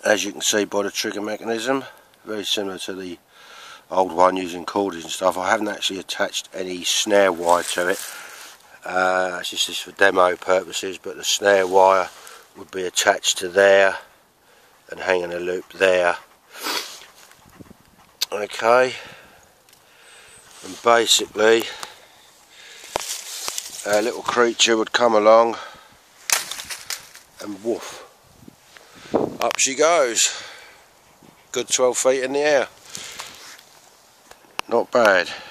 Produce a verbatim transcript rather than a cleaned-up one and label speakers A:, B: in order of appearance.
A: as you can see by the trigger mechanism, very similar to the old one using cordage and stuff. I haven't actually attached any snare wire to it. Uh, this is just for demo purposes, but the snare wire would be attached to there and hanging a loop there. Okay, and basically a little creature would come along and woof, up she goes. Good twelve feet in the air. Not bad.